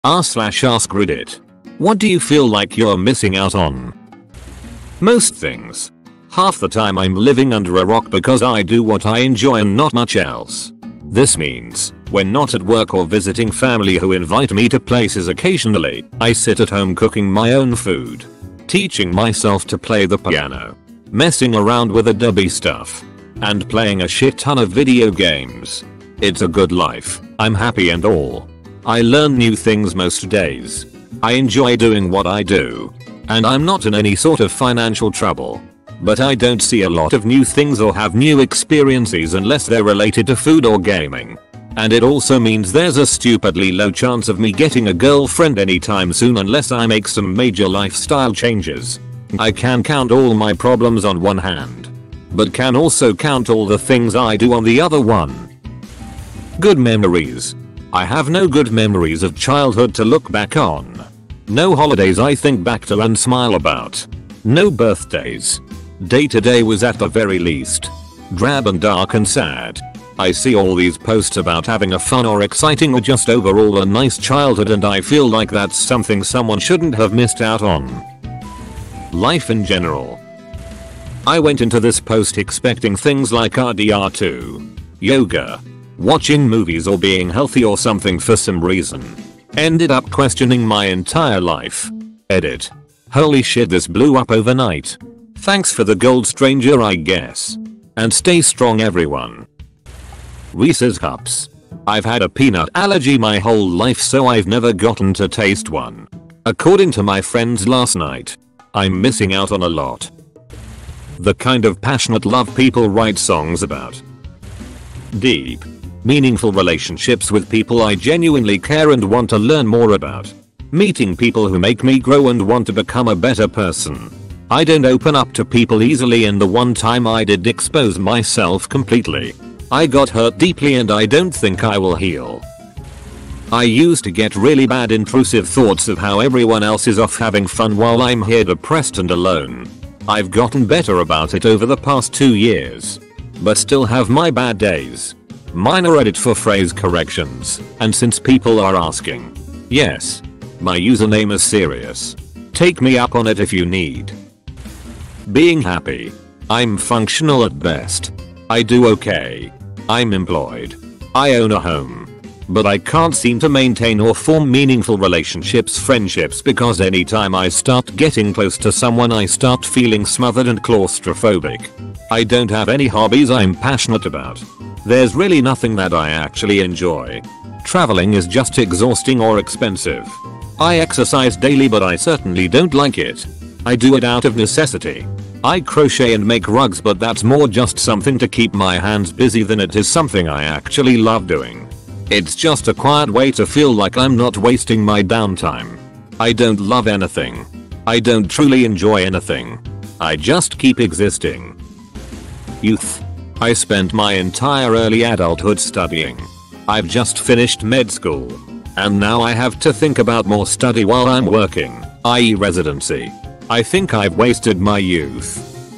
r/AskReddit. What do you feel like you're missing out on? Most things. Half the time I'm living under a rock because I do what I enjoy and not much else. This means, when not at work or visiting family who invite me to places occasionally, I sit at home cooking my own food, teaching myself to play the piano, messing around with Adobe stuff, and playing a shit ton of video games. It's a good life, I'm happy and all. I learn new things most days. I enjoy doing what I do. And I'm not in any sort of financial trouble. But I don't see a lot of new things or have new experiences unless they're related to food or gaming. And it also means there's a stupidly low chance of me getting a girlfriend anytime soon unless I make some major lifestyle changes. I can count all my problems on one hand, but can also count all the things I do on the other one. Good memories. I have no good memories of childhood to look back on. No holidays I think back to and smile about. No birthdays. Day to day was at the very least drab and dark and sad. I see all these posts about having a fun or exciting or just overall a nice childhood and I feel like that's something someone shouldn't have missed out on. Life in general. I went into this post expecting things like RedditJar, yoga, watching movies or being healthy or something for some reason. Ended up questioning my entire life. Edit. Holy shit, this blew up overnight. Thanks for the gold, stranger, I guess. And stay strong, everyone. Reese's Cups. I've had a peanut allergy my whole life, so I've never gotten to taste one. According to my friends last night, I'm missing out on a lot. The kind of passionate love people write songs about. Deep, meaningful relationships with people I genuinely care and want to learn more about. Meeting people who make me grow and want to become a better person. I don't open up to people easily, and the one time I did expose myself completely, I got hurt deeply and I don't think I will heal. I used to get really bad intrusive thoughts of how everyone else is off having fun while I'm here depressed and alone. I've gotten better about it over the past 2 years, but still have my bad days. Minor edit for phrase corrections, and since people are asking, yes, my username is serious. Take me up on it if you need. Being happy. I'm functional at best. I do okay. I'm employed. I own a home. But I can't seem to maintain or form meaningful relationships, friendships, because anytime I start getting close to someone I start feeling smothered and claustrophobic. I don't have any hobbies I'm passionate about. There's really nothing that I actually enjoy. Traveling is just exhausting or expensive. I exercise daily, but I certainly don't like it. I do it out of necessity. I crochet and make rugs, but that's more just something to keep my hands busy than it is something I actually love doing. It's just a quiet way to feel like I'm not wasting my downtime. I don't love anything. I don't truly enjoy anything. I just keep existing. Youth. I spent my entire early adulthood studying. I've just finished med school. And now I have to think about more study while I'm working, i.e. residency. I think I've wasted my youth.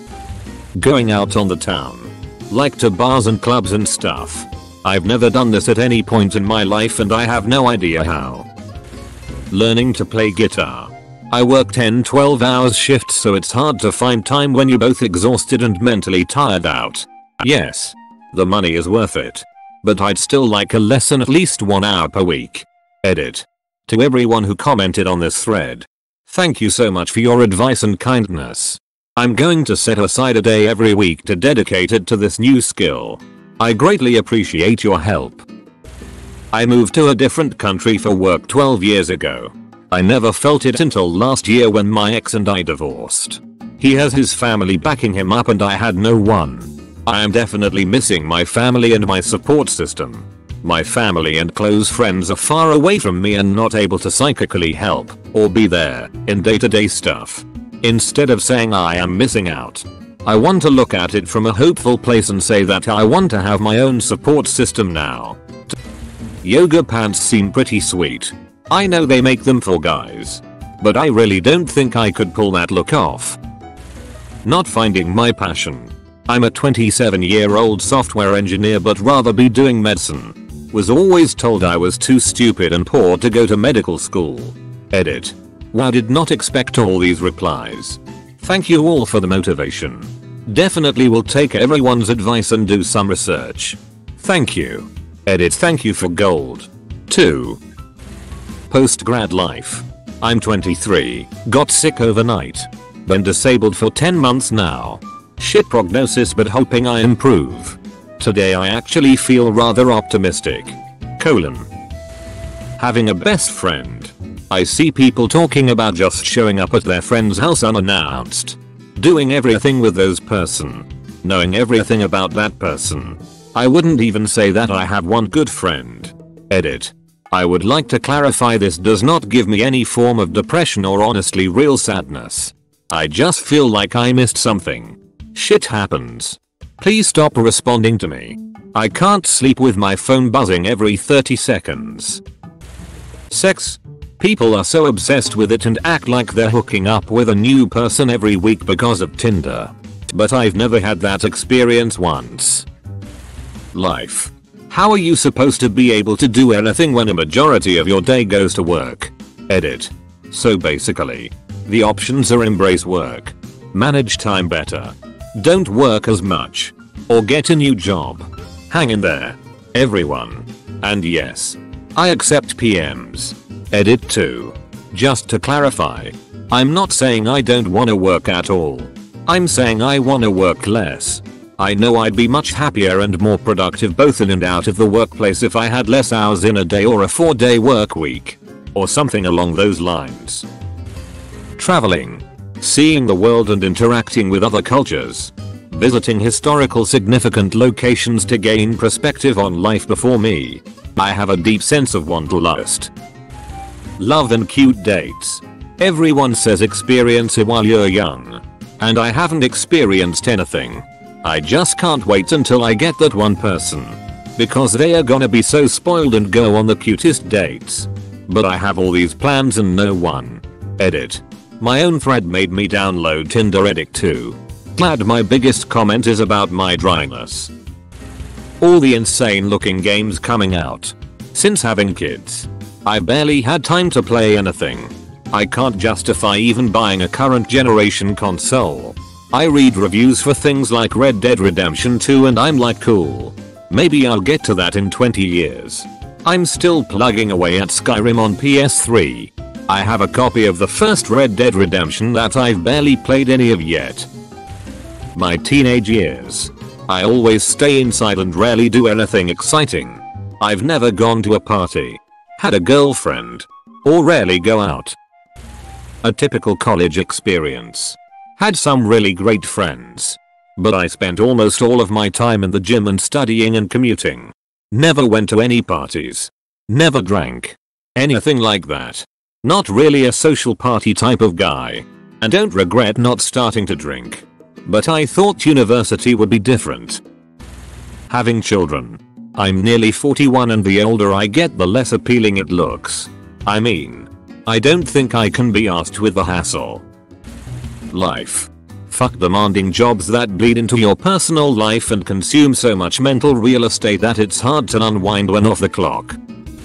Going out on the town. Like to bars and clubs and stuff. I've never done this at any point in my life and I have no idea how. Learning to play guitar. I work 10-12 hours shifts, so it's hard to find time when you're both exhausted and mentally tired out. Yes, the money is worth it. But I'd still like a lesson at least 1 hour per week. Edit. To everyone who commented on this thread. Thank you so much for your advice and kindness. I'm going to set aside a day every week to dedicate it to this new skill. I greatly appreciate your help. I moved to a different country for work 12 years ago. I never felt it until last year when my ex and I divorced. He has his family backing him up and I had no one. I am definitely missing my family and my support system. My family and close friends are far away from me and not able to psychically help or be there in day-to-day stuff. Instead of saying I am missing out, I want to look at it from a hopeful place and say that I want to have my own support system now. Yoga pants seem pretty sweet. I know they make them for guys, but I really don't think I could pull that look off. Not finding my passion. I'm a 27-year-old software engineer but rather be doing medicine. Was always told I was too stupid and poor to go to medical school. Edit. Wow, did not expect all these replies. Thank you all for the motivation. Definitely will take everyone's advice and do some research. Thank you. Edit. Thank you for gold. 2. Post-grad life. I'm 23, got sick overnight. Been disabled for 10 months now. Shit prognosis but hoping I improve. Today I actually feel rather optimistic. Having a best friend. I see people talking about just showing up at their friend's house unannounced. Doing everything with those person. Knowing everything about that person. I wouldn't even say that I have one good friend. Edit. I would like to clarify this does not give me any form of depression or honestly real sadness. I just feel like I missed something. Shit happens. Please stop responding to me. I can't sleep with my phone buzzing every 30 seconds. Sex. People are so obsessed with it and act like they're hooking up with a new person every week because of Tinder. But I've never had that experience once. Life. How are you supposed to be able to do anything when a majority of your day goes to work? Edit. So basically, the options are embrace work, manage time better, don't work as much, or get a new job. Hang in there, everyone. And yes, I accept PMs. Edit 2. Just to clarify, I'm not saying I don't wanna work at all. I'm saying I wanna work less. I know I'd be much happier and more productive both in and out of the workplace if I had less hours in a day or a 4-day work week. Or something along those lines. Traveling. Seeing the world and interacting with other cultures. Visiting historical significant locations to gain perspective on life before me. I have a deep sense of wanderlust. Love and cute dates. Everyone says experience it while you're young. And I haven't experienced anything. I just can't wait until I get that one person. Because they are gonna be so spoiled and go on the cutest dates. But I have all these plans and no one. Edit. My own thread made me download Tinder. Edit 2. Glad my biggest comment is about my dryness. All the insane looking games coming out. Since having kids, I barely had time to play anything. I can't justify even buying a current generation console. I read reviews for things like Red Dead Redemption 2 and I'm like cool. Maybe I'll get to that in 20 years. I'm still plugging away at Skyrim on PS3. I have a copy of the first Red Dead Redemption that I've barely played any of yet. My teenage years. I always stay inside and rarely do anything exciting. I've never gone to a party, had a girlfriend, or rarely go out. A typical college experience. Had some really great friends. But I spent almost all of my time in the gym and studying and commuting. Never went to any parties. Never drank. Anything like that. Not really a social party type of guy. And don't regret not starting to drink. But I thought university would be different. Having children. I'm nearly 41 and the older I get the less appealing it looks. I mean, I don't think I can be asked with the hassle. Life. Fuck demanding jobs that bleed into your personal life and consume so much mental real estate that it's hard to unwind when off the clock.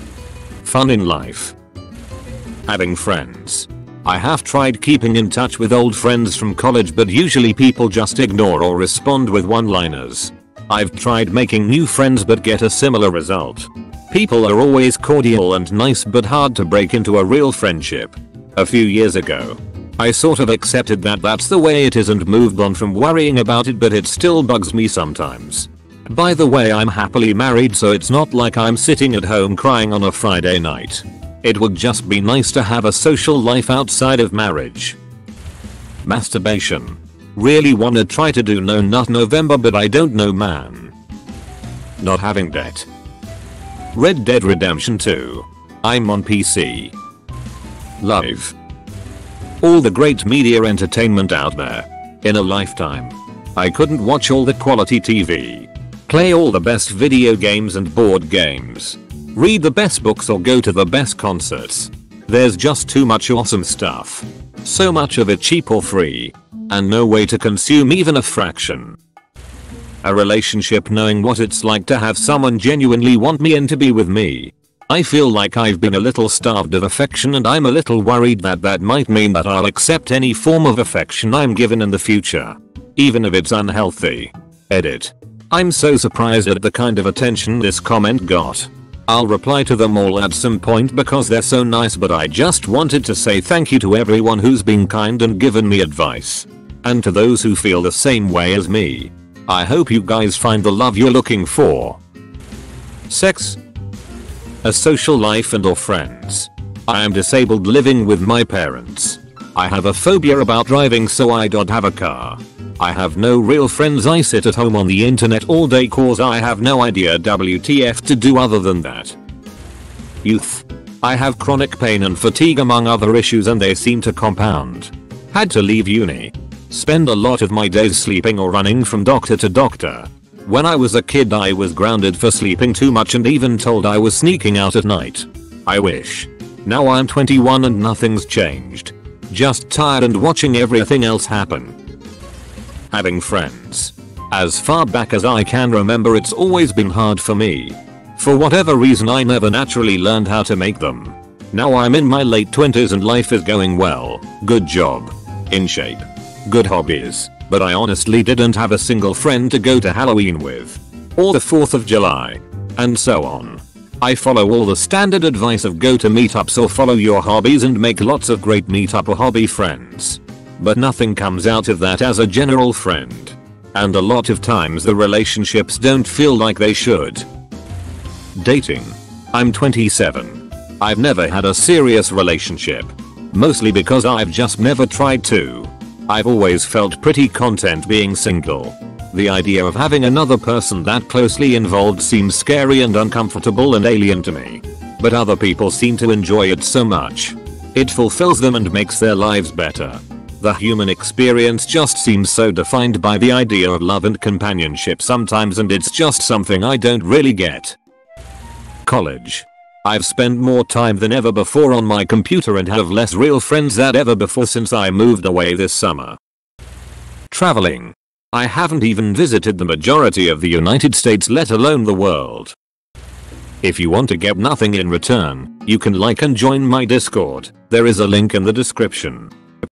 Fun in life. Having friends. I have tried keeping in touch with old friends from college but usually people just ignore or respond with one-liners. I've tried making new friends but get a similar result. People are always cordial and nice but hard to break into a real friendship. A few years ago, I sort of accepted that that's the way it is and moved on from worrying about it, but it still bugs me sometimes. By the way, I'm happily married, so it's not like I'm sitting at home crying on a Friday night. It would just be nice to have a social life outside of marriage. Masturbation. Really wanna try to do No Nut November, but I don't know, man. Not having debt. Red Dead Redemption 2. I'm on PC. Live. All the great media entertainment out there. In a lifetime. I couldn't watch all the quality TV. Play all the best video games and board games. Read the best books or go to the best concerts. There's just too much awesome stuff. So much of it cheap or free. And no way to consume even a fraction. A relationship knowing what it's like to have someone genuinely want me and to be with me. I feel like I've been a little starved of affection and I'm a little worried that that might mean that I'll accept any form of affection I'm given in the future. Even if it's unhealthy. Edit. I'm so surprised at the kind of attention this comment got. I'll reply to them all at some point because they're so nice, but I just wanted to say thank you to everyone who's been kind and given me advice. And to those who feel the same way as me. I hope you guys find the love you're looking for. Sex. A social life and or friends. I am disabled living with my parents. I have a phobia about driving, so I don't have a car. I have no real friends. I sit at home on the internet all day cause I have no idea WTF to do other than that. Youth. I have chronic pain and fatigue among other issues and they seem to compound. Had to leave uni. Spend a lot of my days sleeping or running from doctor to doctor. When I was a kid I was grounded for sleeping too much and even told I was sneaking out at night. I wish. Now I'm 21 and nothing's changed. Just tired and watching everything else happen. Having friends. As far back as I can remember it's always been hard for me. For whatever reason I never naturally learned how to make them. Now I'm in my late 20s and life is going well. Good job. In shape. Good hobbies. But I honestly didn't have a single friend to go to Halloween with. Or the 4th of July. And so on. I follow all the standard advice of go to meetups or follow your hobbies and make lots of great meetup or hobby friends. But nothing comes out of that as a general friend. And a lot of times the relationships don't feel like they should. Dating. I'm 27. I've never had a serious relationship. Mostly because I've just never tried to. I've always felt pretty content being single. The idea of having another person that closely involved seems scary and uncomfortable and alien to me. But other people seem to enjoy it so much. It fulfills them and makes their lives better. The human experience just seems so defined by the idea of love and companionship sometimes, and it's just something I don't really get. College. I've spent more time than ever before on my computer and have less real friends than ever before since I moved away this summer. Traveling. I haven't even visited the majority of the United States, let alone the world. If you want to get nothing in return, you can like and join my Discord. There is a link in the description.